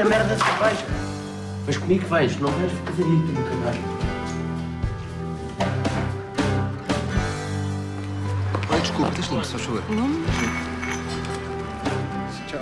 da merda se vais. Vais comigo que vais, não vais fazer isso nunca mais. Olha, desculpa, tens limpo, se faz favor. Não. Tchau.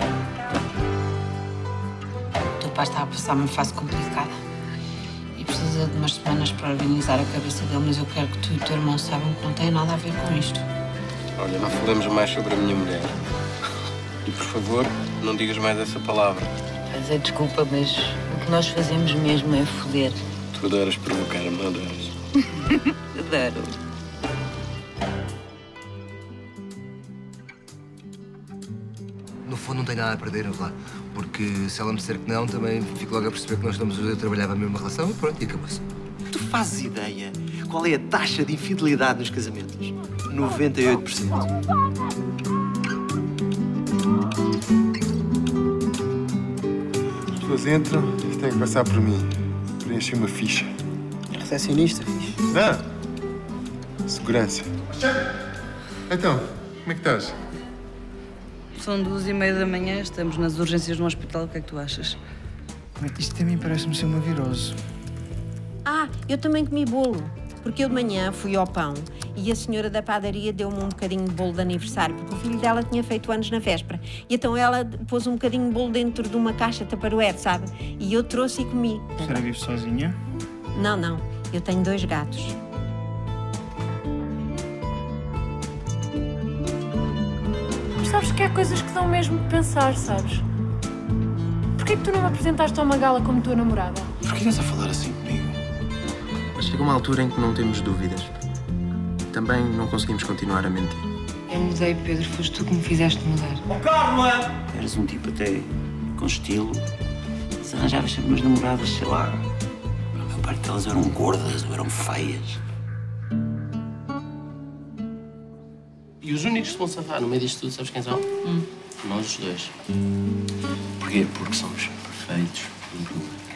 O teu pai está a passar uma fase complicada e precisa de umas semanas para organizar a cabeça dele, mas eu quero que tu e o teu irmão saibam que não tem nada a ver com isto. Olha, não falemos mais sobre a minha mulher. E, por favor, não digas mais essa palavra. Mas é desculpa, mas o que nós fazemos mesmo é foder. Tu adoras provocar-me, não adoras? Adoro. No fundo, não tenho nada a perder, lá. Porque se ela me disser que não, também fico logo a perceber que nós estamos a trabalhar na mesma relação e pronto, e acabou-se. Tu fazes ideia qual é a taxa de infidelidade nos casamentos? 98%. As pessoas entram e têm que passar por mim. Preencher uma ficha. Recepcionista, fixe. Não! Segurança. Então, como é que estás? São 2h30 da manhã, estamos nas urgências no hospital. O que é que tu achas? Isto a mim parece-me ser uma virose. Ah, eu também comi bolo. Porque eu de manhã fui ao pão e a senhora da padaria deu-me um bocadinho de bolo de aniversário, porque o filho dela tinha feito anos na véspera. E então ela pôs um bocadinho de bolo dentro de uma caixa Tupperware, sabe? E eu trouxe e comi. A senhora vive sozinha? Não, não. Eu tenho 2 gatos. Mas sabes que há coisas que dão mesmo de pensar, sabes? Porquê que tu não me apresentaste a uma gala como tua namorada? Por que estás a falar assim comigo? Mas chega uma altura em que não temos dúvidas. Também não conseguimos continuar a mentir. Eu mudei, Pedro. Foste tu que me fizeste mudar. Oh, Carla! Eras um tipo até com estilo. Se arranjavas sempre umas namoradas, sei lá. Para o meu pai, que elas eram gordas ou eram feias. E os únicos que vão safar no meio disto tudo, sabes quem são? Nós os dois. Porquê? Porque somos perfeitos.